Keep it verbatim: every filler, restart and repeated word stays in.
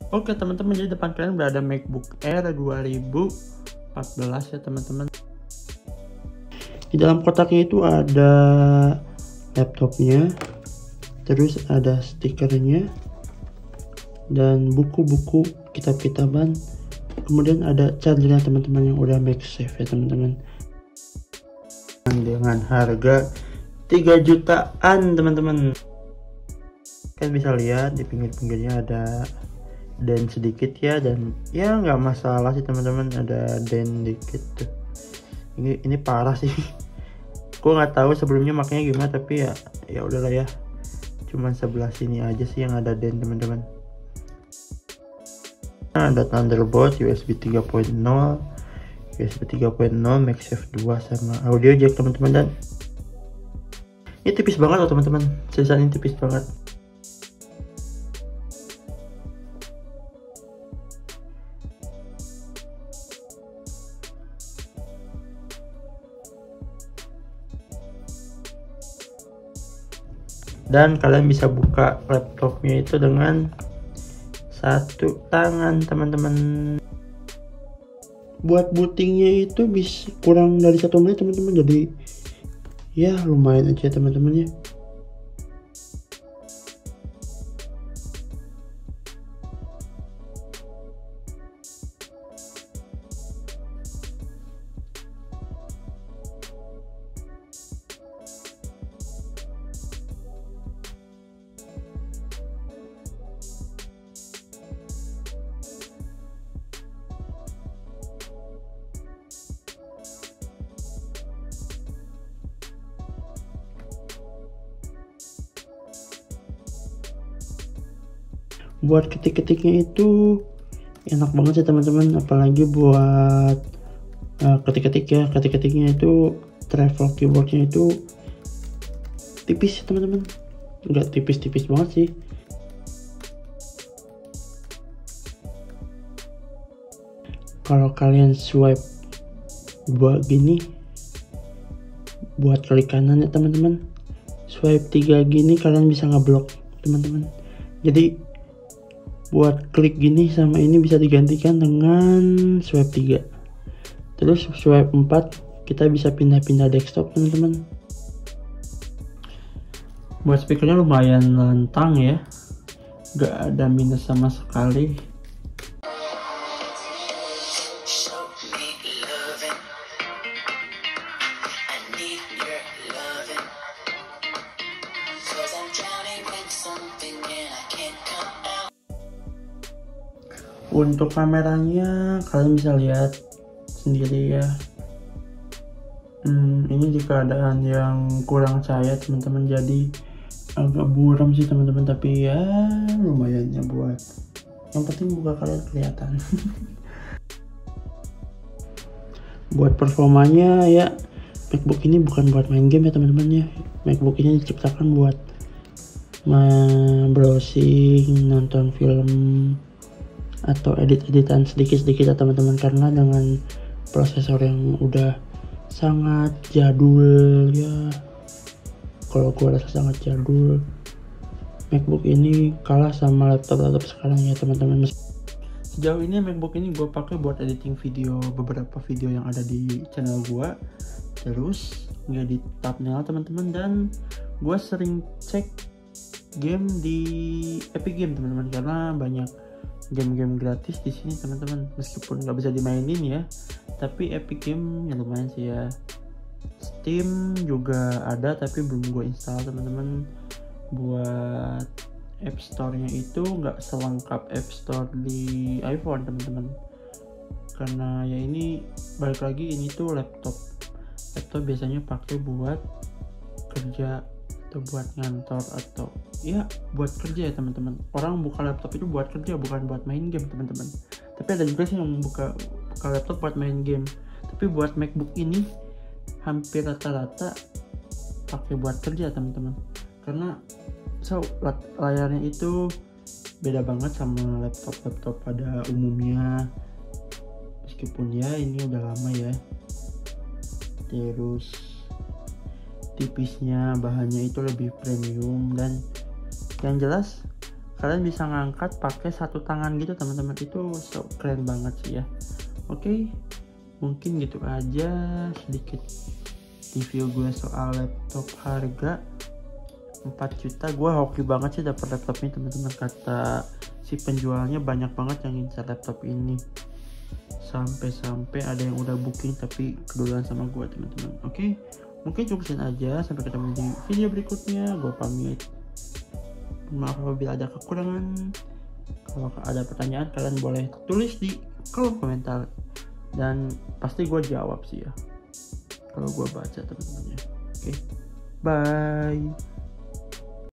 Oke teman-teman, jadi depan kalian udah ada MacBook Air dua ribu empat belas ya teman-teman. Di dalam kotaknya itu ada laptopnya, terus ada stikernya, dan buku-buku, kitab-kitaban. Kemudian ada chargernya teman-teman yang udah MagSafe ya teman-teman. Dengan harga tiga jutaan teman-teman. Kalian bisa lihat di pinggir-pinggirnya ada den sedikit ya, dan ya nggak masalah sih teman-teman, ada den dikit tuh. Ini ini parah sih. Gue nggak tahu sebelumnya makanya gimana, tapi ya ya udahlah ya. Cuman sebelah sini aja sih yang ada den teman-teman. Ada Thunderbolt, U S B tiga titik nol, U S B tiga titik nol, MagSafe dua sama audio jack teman-teman. Dan ini tipis banget loh teman-teman, sisanya ini tipis banget. Dan kalian bisa buka laptopnya itu dengan satu tangan teman-teman. Buat bootingnya itu bisa kurang dari satu menit teman-teman, jadi ya lumayan aja teman-teman ya. Buat ketik-ketiknya itu enak banget sih teman-teman, apalagi buat uh, ketik-ketik ya. Ketik-ketiknya itu travel keyboardnya itu tipis teman-teman, nggak tipis-tipis banget sih. Kalau kalian swipe buat gini, buat klik kanan ya teman-teman, swipe tiga gini kalian bisa ngeblok teman-teman. Jadi buat klik gini sama ini bisa digantikan dengan swipe tiga. Terus swipe empat kita bisa pindah-pindah desktop teman-teman. Buat speakernya lumayan lantang ya, gak ada minus sama sekali. Untuk kameranya kalian bisa lihat sendiri ya. Hmm, ini di keadaan yang kurang cahaya teman-teman, jadi agak buram sih teman-teman, tapi ya lumayan ya buat. Yang penting muka kalian kelihatan. Buat performanya ya, MacBook ini bukan buat main game ya teman-teman ya. MacBook ini diciptakan buat browsing, nonton film, atau edit-editan sedikit-sedikit ya teman-teman, karena dengan prosesor yang udah sangat jadul ya, kalau gue rasa sangat jadul, MacBook ini kalah sama laptop-laptop sekarang ya teman-teman. Sejauh ini MacBook ini gue pakai buat editing video, beberapa video yang ada di channel gue, terus ngedit thumbnail teman-teman, dan gue sering cek game di Epic Game teman-teman, karena banyak game-game gratis di sini teman-teman, meskipun nggak bisa dimainin ya, tapi Epic Game ya lumayan sih ya. Steam juga ada tapi belum gue install teman-teman. Buat App Store-nya itu nggak selengkap App Store di iPhone teman-teman, karena ya ini balik lagi, ini tuh laptop laptop biasanya pakai buat kerja atau buat ngantor, atau ya buat kerja ya teman-teman. Orang buka laptop itu buat kerja, bukan buat main game teman-teman. Tapi ada juga sih yang buka buka laptop buat main game, tapi buat MacBook ini hampir rata-rata pakai buat kerja teman-teman, karena so layarnya itu beda banget sama laptop-laptop pada umumnya, meskipun ya ini udah lama ya. Terus tipisnya, bahannya itu lebih premium, dan yang jelas kalian bisa ngangkat pakai satu tangan gitu teman-teman. Itu so keren banget sih ya. Oke, mungkin gitu aja sedikit review gue soal laptop harga empat juta. Gue hoki banget sih dapat laptop ini teman-teman. Kata si penjualnya banyak banget yang ngincar laptop ini, sampai-sampai ada yang udah booking tapi keduluan sama gue teman-teman. Oke, mungkin cukup sekian aja, sampai ketemu di video berikutnya. Gue pamit, maaf apabila ada kekurangan. Kalau ada pertanyaan kalian boleh tulis di kolom komentar dan pasti gue jawab sih ya kalau gue baca teman-teman ya. Oke, bye.